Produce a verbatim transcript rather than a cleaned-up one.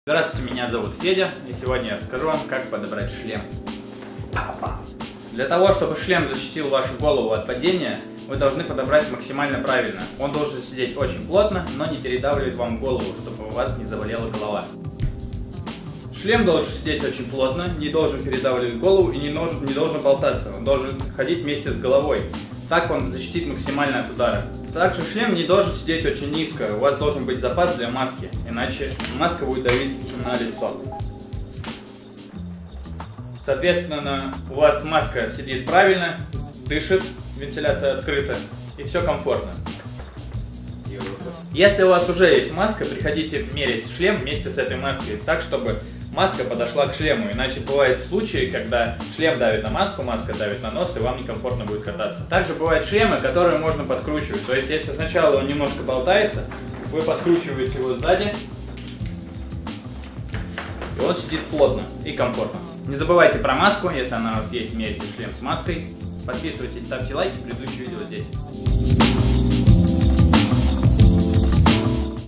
Здравствуйте, меня зовут Федя, и сегодня я расскажу вам, как подобрать шлем. Для того, чтобы шлем защитил вашу голову от падения, вы должны подобрать максимально правильно. Он должен сидеть очень плотно, но не передавливать вам голову, чтобы у вас не заболела голова. Шлем должен сидеть очень плотно, не должен передавливать голову и не должен, не должен болтаться. Он должен ходить вместе с головой. Так он защитит максимально от удара. Также шлем не должен сидеть очень низко. У вас должен быть запас для маски, иначе маска будет давить на лицо. Соответственно, у вас маска сидит правильно, дышит, вентиляция открыта и все комфортно. Если у вас уже есть маска, приходите мерить шлем вместе с этой маской, так чтобы маска подошла к шлему. Иначе бывают случаи, когда шлем давит на маску, маска давит на нос, и вам некомфортно будет кататься. Также бывают шлемы, которые можно подкручивать. То есть, если сначала он немножко болтается, вы подкручиваете его сзади, и он сидит плотно и комфортно. Не забывайте про маску, если она у вас есть, мерите шлем с маской. Подписывайтесь, ставьте лайки, предыдущее видео здесь.